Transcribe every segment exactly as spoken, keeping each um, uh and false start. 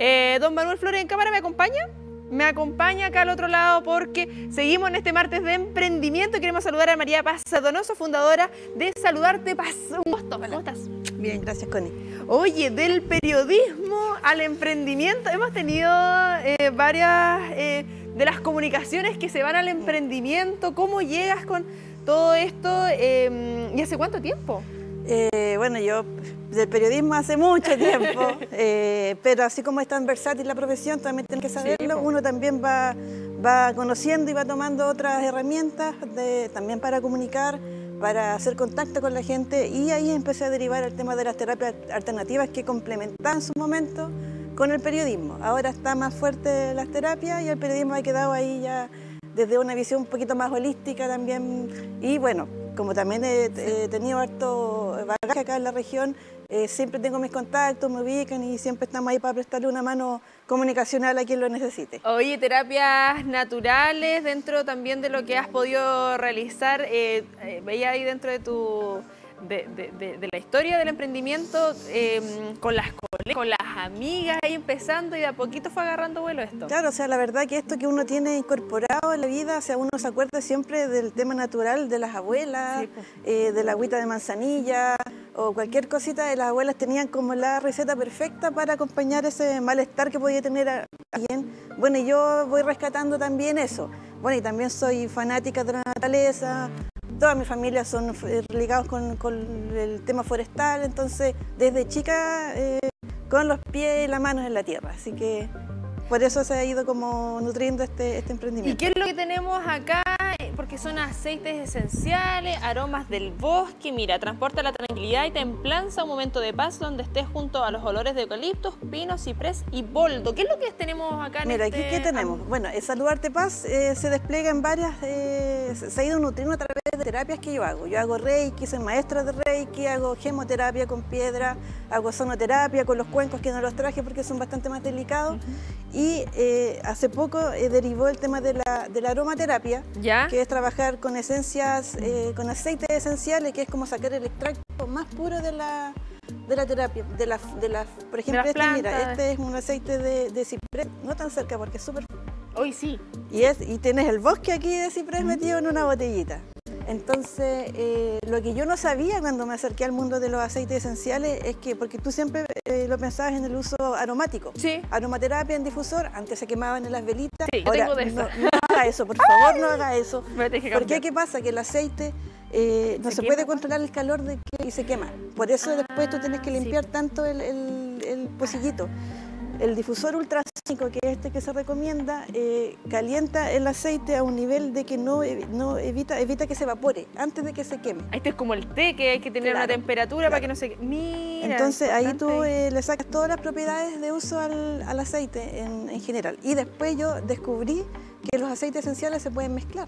Eh, don Manuel Flores en cámara, ¿me acompaña? Me acompaña acá al otro lado porque seguimos en este martes de emprendimiento. Queremos saludar a María Paz Donoso, fundadora de Saludarte Paz. Un gusto. ¿Cómo estás? Bien, gracias, Connie. Oye, del periodismo al emprendimiento, hemos tenido eh, varias eh, de las comunicaciones que se van al emprendimiento. ¿Cómo llegas con todo esto eh, y hace cuánto tiempo? Eh, bueno, yo del periodismo hace mucho tiempo, eh, pero así como es tan versátil la profesión, también tienes que saberlo. Sí, uno también va, va conociendo y va tomando otras herramientas de, también para comunicar, para hacer contacto con la gente, y ahí empecé a derivar el tema de las terapias alternativas que complementaban en su momento con el periodismo. Ahora está más fuerte las terapias y el periodismo ha quedado ahí ya desde una visión un poquito más holística también. Y bueno, como también he, he tenido harto bagaje acá en la región, eh, siempre tengo mis contactos, me ubican y siempre estamos ahí para prestarle una mano comunicacional a quien lo necesite. Oye, terapias naturales dentro también de lo que has podido realizar, eh, eh, veía ahí dentro de tu... De, de, de, de la historia del emprendimiento, eh, con las colegas, con las amigas ahí empezando, y de a poquito fue agarrando vuelo esto. Claro, o sea, la verdad que esto que uno tiene incorporado en la vida, o sea, uno se acuerda siempre del tema natural de las abuelas, sí, pues. eh, de la agüita de manzanilla o cualquier cosita, de las abuelas tenían como la receta perfecta para acompañar ese malestar que podía tener alguien. Bueno, y yo voy rescatando también eso. Bueno, y también soy fanática de la naturaleza. Toda mi familia son ligados con, con el tema forestal, entonces desde chica eh, con los pies y las manos en la tierra, así que por eso se ha ido como nutriendo este, este emprendimiento. ¿Y qué es lo que tenemos acá? Porque son aceites esenciales, aromas del bosque. Mira, transporta la tranquilidad y templanza, un momento de paz donde estés junto a los olores de eucaliptos, pino, ciprés y boldo. ¿Qué es lo que tenemos acá en Mira, este... aquí ¿qué tenemos? Bueno, el Saludarte Paz eh, se despliega en varias, eh, se ha ido nutriendo a través de terapias que yo hago. Yo hago Reiki, soy maestra de Reiki, hago gemoterapia con piedra, hago sonoterapia con los cuencos, que no los traje porque son bastante más delicados. Uh-huh. Y eh, hace poco eh, derivó el tema de la, de la aromaterapia, ¿ya? Que es trabajar con esencias, eh, con aceites esenciales, que es como sacar el extracto más puro de la, de la terapia. De la, de la, por ejemplo, este, mira, este es un aceite de, de ciprés, no tan cerca porque es súper... Hoy sí. Y, es, y tienes el bosque aquí de ciprés metido en una botellita. Entonces, eh, lo que yo no sabía cuando me acerqué al mundo de los aceites esenciales es que, porque tú siempre eh, lo pensabas en el uso aromático. Sí. Aromaterapia en difusor, antes se quemaban en las velitas. Sí, yo ahora tengo de eso. No, no haga eso, por favor, no haga eso. Porque ¿qué pasa? Que el aceite eh, no se, se puede controlar el calor de que, y se quema. Por eso ah, después tú tienes que limpiar sí. tanto el, el, el pocillito. El difusor ultrasónico, que es este que se recomienda, eh, calienta el aceite a un nivel de que no, no evita, evita que se evapore antes de que se queme. Este es como el té, que hay que tener claro, una temperatura claro. para que no se queme. Mira, entonces ahí tú eh, le sacas todas las propiedades de uso al, al aceite en, en general. Y después yo descubrí que los aceites esenciales se pueden mezclar.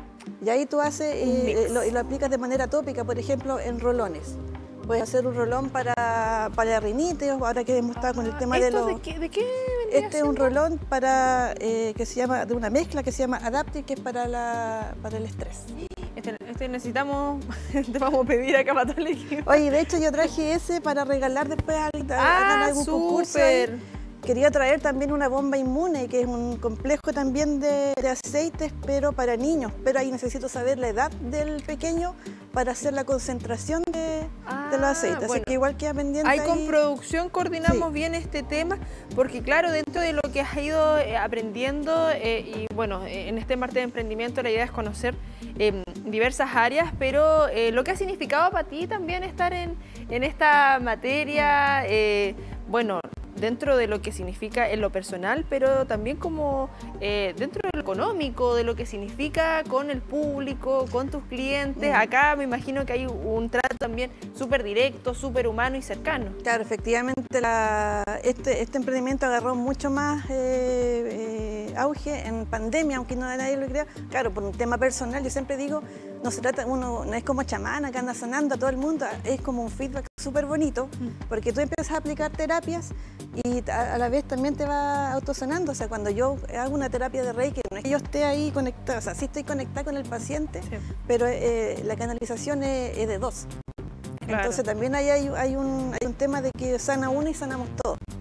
Y ahí tú haces eh, lo, y lo aplicas de manera tópica, por ejemplo, en rolones. Puedes hacer un rolón para, para la rinitis, ahora que hemos estado con el tema de los... ¿De qué, de qué este es un rolón para, eh, que se llama, de una mezcla que se llama Adaptive, que es para, la, para el estrés. Este, este necesitamos, te vamos a pedir acá para todo el equipo. Oye, de hecho yo traje ese para regalar después a, a, ah, a algún concurso. Quería traer también una bomba inmune, que es un complejo también de, de aceites, pero para niños. Pero ahí necesito saber la edad del pequeño para hacer la concentración de, ah, de los aceites. Bueno, así que igual queda pendiente. Ahí ahí con producción coordinamos sí. bien este tema, porque claro, dentro de lo que has ido eh, aprendiendo, eh, y bueno, eh, en este martes de emprendimiento la idea es conocer eh, diversas áreas, pero eh, lo que ha significado para ti también estar en, en esta materia, eh, bueno, dentro de lo que significa en lo personal, pero también como eh, dentro de lo económico, de lo que significa con el público, con tus clientes. Mm. Acá me imagino que hay un trato también súper directo, súper humano y cercano. Claro, efectivamente la, este, este emprendimiento agarró mucho más eh, eh, auge en pandemia, aunque no nadie lo crea. Claro, por un tema personal, yo siempre digo, no se trata, uno no es como chamana que anda sanando a todo el mundo, es como un feedback súper bonito, porque tú empiezas a aplicar terapias y a la vez también te va autosanando. O sea, cuando yo hago una terapia de Reiki, no es que yo esté ahí conectada, o sea, sí estoy conectada con el paciente, sí. pero eh, la canalización es, es de dos. Claro. Entonces también ahí hay, hay, un, hay un tema de que sana uno y sanamos todos.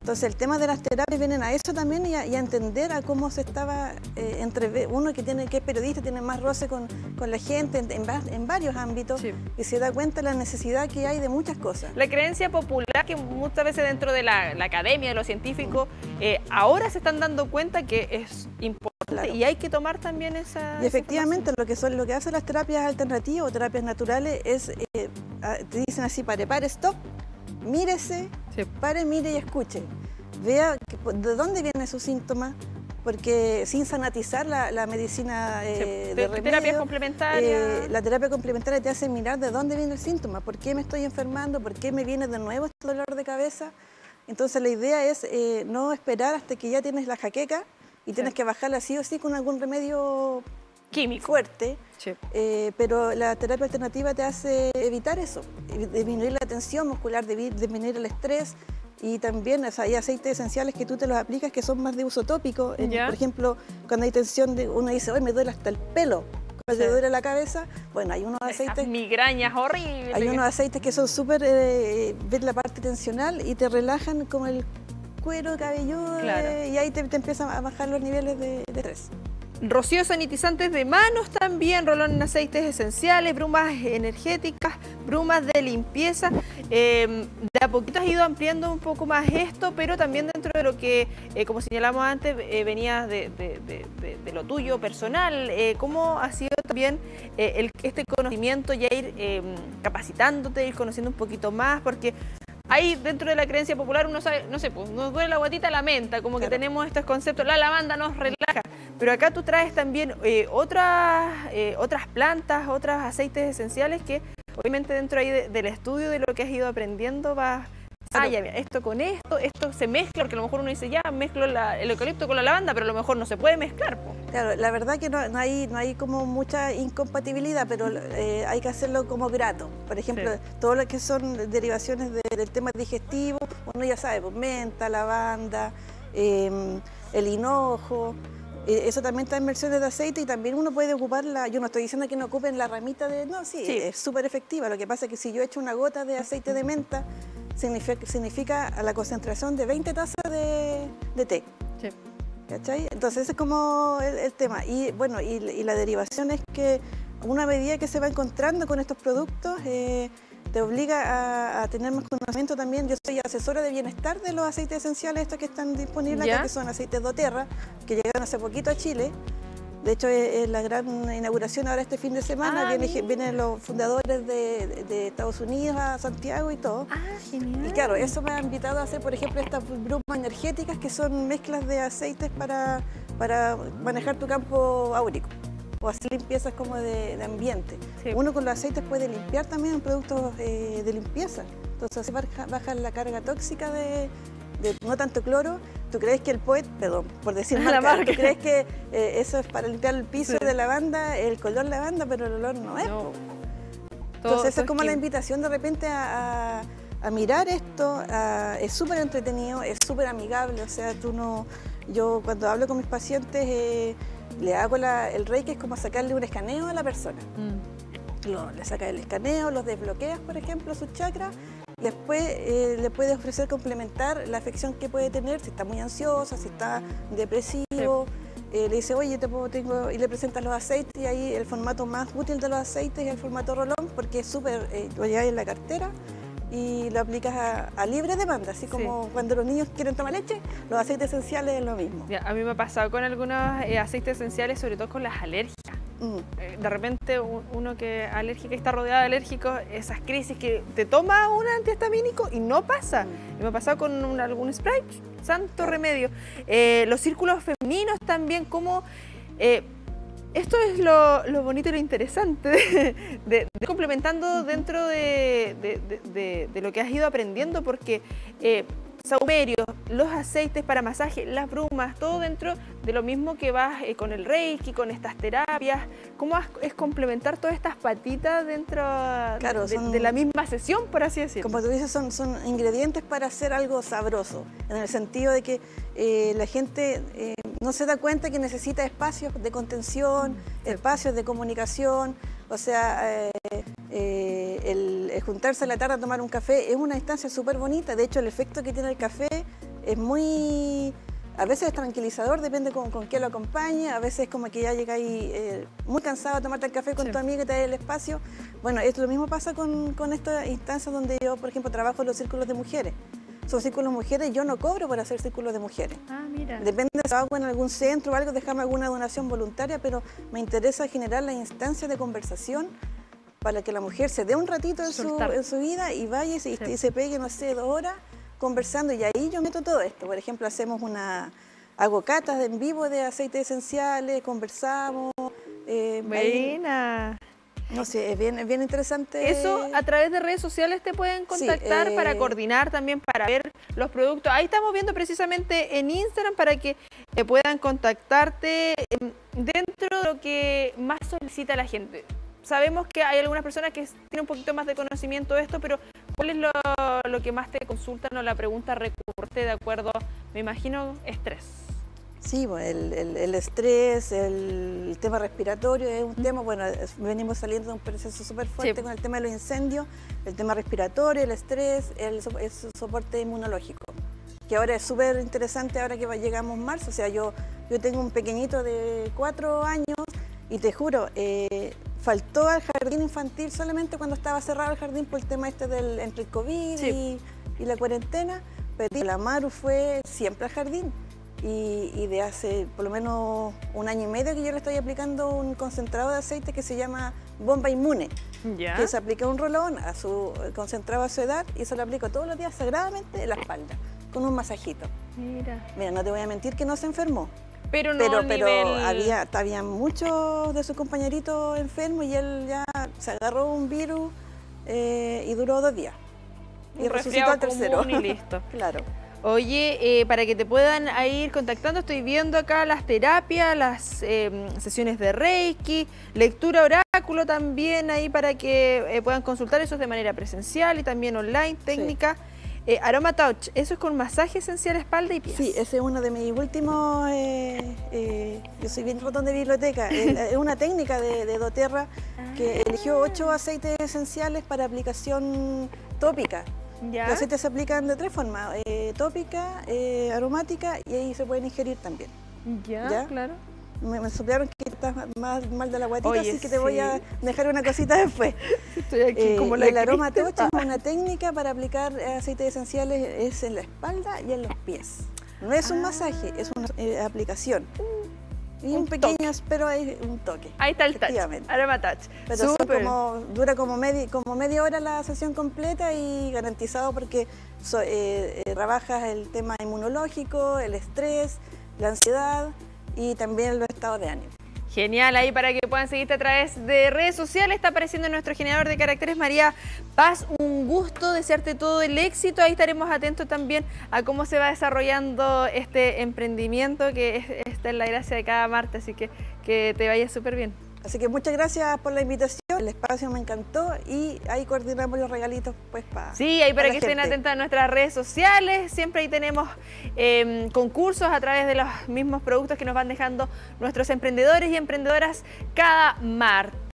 Entonces el tema de las terapias vienen a eso también y a, y a entender a cómo se estaba, eh, entre uno que tiene que es periodista, tiene más roce con, con la gente en, en, en varios ámbitos, sí, y se da cuenta de la necesidad que hay de muchas cosas. La creencia popular que muchas veces dentro de la, la academia, de los científicos, eh, ahora se están dando cuenta que es importante, claro, y hay que tomar también esa... Y efectivamente lo que, son, lo que hacen las terapias alternativas o terapias naturales es, eh, te dicen así, pare, pare, stop, mírese, sí, pare, mire y escuche. Vea que, de dónde viene su síntoma, porque sin sanatizar la, la medicina eh, sí, de remedio, terapia complementaria. Eh, la terapia complementaria te hace mirar de dónde viene el síntoma, por qué me estoy enfermando, por qué me viene de nuevo este dolor de cabeza. Entonces la idea es eh, no esperar hasta que ya tienes la jaqueca y sí, tienes que bajarla sí o sí con algún remedio químico fuerte, sí, eh, pero la terapia alternativa te hace evitar eso, disminuir la tensión muscular, disminuir el estrés. Y también, o sea, hay aceites esenciales que tú te los aplicas que son más de uso tópico. En, por ejemplo, cuando hay tensión, de, uno dice, hoy me duele hasta el pelo, cuando sí, te duele la cabeza. Bueno, hay unos aceites... Esas migrañas horribles. Hay unos aceites que son súper, eh, ven la parte tensional y te relajan como el cuero cabelludo, claro, eh, y ahí te, te empiezan a bajar los niveles de, de estrés. Rocío, sanitizantes de manos también, rolón en aceites esenciales, brumas energéticas, brumas de limpieza. Eh, de a poquito has ido ampliando un poco más esto, pero también dentro de lo que, eh, como señalamos antes, eh, venía de, de, de, de, de lo tuyo personal. Eh, ¿Cómo ha sido también eh, el, este conocimiento, ya ir eh, capacitándote, ir conociendo un poquito más? Porque ahí dentro de la creencia popular uno sabe, no sé, pues nos duele la guatita, la menta, como claro, que tenemos estos conceptos, la lavanda nos relaja, pero acá tú traes también eh, otras, eh, otras plantas, otros aceites esenciales que obviamente dentro ahí de, del estudio de lo que has ido aprendiendo vas, ah, ya, mira, esto con esto, esto se mezcla, porque a lo mejor uno dice, ya, mezclo la, el eucalipto con la lavanda, pero a lo mejor no se puede mezclar, po. Claro, la verdad que no, no, hay, no hay como mucha incompatibilidad, pero eh, hay que hacerlo como grato. Por ejemplo, sí, todo lo que son derivaciones de, del tema digestivo, uno ya sabe, pues, menta, lavanda, eh, el hinojo, eh, eso también está en versiones de aceite y también uno puede ocuparla. Yo no estoy diciendo que no ocupen la ramita de... No, sí, sí, es súper efectiva. Lo que pasa es que si yo echo una gota de aceite de menta, significa, significa la concentración de veinte tazas de, de té. Sí. ¿Cachai? Entonces ese es como el, el tema. Y bueno, y, y la derivación es que una medida que se va encontrando con estos productos eh, te obliga a, a tener más conocimiento también. Yo soy asesora de bienestar de los aceites esenciales estos que están disponibles acá, que son aceites doTERRA, que llegaron hace poquito a Chile. De hecho, es, es la gran inauguración ahora este fin de semana. Ah, Viene, vienen los fundadores de, de, de Estados Unidos a Santiago y todo. Ah, genial. Y claro, eso me ha invitado a hacer, por ejemplo, estas brumas energéticas que son mezclas de aceites para, para manejar tu campo áurico o hacer limpiezas como de, de ambiente. Sí. Uno con los aceites puede limpiar también productos eh, de limpieza. Entonces así baja, baja la carga tóxica de, de no tanto cloro. ¿Tú crees que el Poet, perdón, por decir marca, marca. ¿Tú crees que eh, eso es para limpiar el piso sí, de lavanda, el color lavanda, pero el olor no es? No. Entonces esa es como la invitación de repente a, a, a mirar esto. A, es súper entretenido, es súper amigable. O sea, tú no... Yo cuando hablo con mis pacientes eh, le hago la, el Reiki, es como sacarle un escaneo a la persona. Mm. Lo, le sacas el escaneo, los desbloqueas, por ejemplo, sus chakras. Después eh, le puedes ofrecer complementar la afección que puede tener, si está muy ansiosa, si está depresivo. Sí. Eh, le dice, oye, te puedo, tengo, y le presentas los aceites, y ahí el formato más útil de los aceites es el formato rolón, porque es súper, eh, lo llevas en la cartera y lo aplicas a, a libre demanda, así como sí, cuando los niños quieren tomar leche, los aceites esenciales es lo mismo. Ya, a mí me ha pasado con algunos eh, aceites esenciales, sobre todo con las alergias. Mm. De repente uno que alérgica está rodeado de alérgicos, esas crisis que te toma un antihistamínico y no pasa. Mm. Y me ha pasado con un, algún spray, santo remedio. Eh, los círculos femeninos también, como... Eh, esto es lo, lo bonito y lo interesante de, de, de complementando dentro de, de, de, de, de lo que has ido aprendiendo, porque eh, saumerios, los aceites para masaje, las brumas, todo dentro de lo mismo que vas eh, con el Reiki, con estas terapias. ¿Cómo es complementar todas estas patitas dentro claro, de, son, de la misma sesión, por así decirlo? Como tú dices, son, son ingredientes para hacer algo sabroso, en el sentido de que eh, la gente eh, no se da cuenta que necesita espacios de contención, sí, espacios de comunicación. O sea, eh, eh, el, el juntarse a la tarde a tomar un café es una instancia súper bonita. De hecho, el efecto que tiene el café es muy... A veces es tranquilizador, depende con, con qué lo acompañe, a veces como que ya llega ahí eh, muy cansado a tomarte el café con sí. tu amiga y te da el espacio. Bueno, esto lo mismo pasa con, con estas instancias donde yo, por ejemplo, trabajo en los círculos de mujeres. Son círculos de mujeres y yo no cobro por hacer círculos de mujeres. Ah, mira. Depende si hago en algún centro o algo, dejarme alguna donación voluntaria, pero me interesa generar la instancia de conversación para que la mujer se dé un ratito en, su, en su vida y vaya y se, sí. y se pegue, no sé, dos horas conversando, y ahí yo meto todo esto. Por ejemplo, hacemos una, hago catas en vivo de aceites esenciales, conversamos. Eh, Buena. Ahí, no sé, es bien, es bien interesante. Eso a través de redes sociales te pueden contactar sí, eh, para coordinar también, para ver los productos. Ahí estamos viendo precisamente en Instagram para que eh, puedan contactarte dentro de lo que más solicita la gente. Sabemos que hay algunas personas que tienen un poquito más de conocimiento de esto, pero ¿cuál es lo, lo que más te consultan o la pregunta recurrente de acuerdo, me imagino, estrés? Sí, bueno, el, el, el estrés, el, el tema respiratorio es un mm. tema, bueno, es, venimos saliendo de un proceso súper fuerte sí. con el tema de los incendios, el tema respiratorio, el estrés, el, el soporte inmunológico, que ahora es súper interesante ahora que llegamos marzo. O sea, yo, yo tengo un pequeñito de cuatro años y te juro, eh, faltó al jardín infantil solamente cuando estaba cerrado el jardín por el tema este del entre el COVID sí. y, y la cuarentena, pero la Maru fue siempre al jardín. Y, y de hace por lo menos un año y medio que yo le estoy aplicando un concentrado de aceite que se llama Bomba Inmune, ¿ya? Que se aplica un rolón a su concentrado a su edad y eso lo aplico todos los días sagradamente en la espalda, con un masajito. Mira. Mira, no te voy a mentir que no se enfermó. Pero no pero, nivel... pero había, había muchos de sus compañeritos enfermos y él ya se agarró un virus eh, y duró dos días. Un y resucitó al tercero. Y listo. Claro. Oye, eh, para que te puedan ir contactando, estoy viendo acá las terapias, las eh, sesiones de Reiki, lectura oráculo también ahí para que eh, puedan consultar, eso es de manera presencial y también online, técnica. Sí. Eh, Aroma Touch, eso es con masaje esencial espalda y pies. Sí, ese es uno de mis últimos, eh, eh, yo soy bien ratón de biblioteca, es una técnica de, de doTERRA que eligió ocho aceites esenciales para aplicación tópica. ¿Ya? Los aceites se aplican de tres formas, eh, tópica, eh, aromática y ahí se pueden ingerir también. Ya, ¿Ya? Claro. Me, me soplaron que estás más mal de la guatita, Oye, así que te sí. voy a dejar una cosita después. Estoy aquí eh, como la el Aroma Touch es una técnica para aplicar aceites esenciales, es en la espalda y en los pies. No es un ah. masaje, es una eh, aplicación. Y un, un pequeño, pero hay un toque. Ahí está el touch, Aroma Touch. Pero como, dura como, medi, como media hora la sesión completa y garantizado porque so, eh, eh, trabajas el tema inmunológico, el estrés, la ansiedad y también los estados de ánimo. Genial, ahí para que puedan seguirte a través de redes sociales, está apareciendo nuestro generador de caracteres, María Paz, un gusto, desearte todo el éxito, ahí estaremos atentos también a cómo se va desarrollando este emprendimiento, que es, esta es la gracia de cada martes, así que que te vaya súper bien. Así que muchas gracias por la invitación, el espacio me encantó y ahí coordinamos los regalitos pues para Sí, ahí para pa que estén atentas a nuestras redes sociales, siempre ahí tenemos eh, concursos a través de los mismos productos que nos van dejando nuestros emprendedores y emprendedoras cada martes.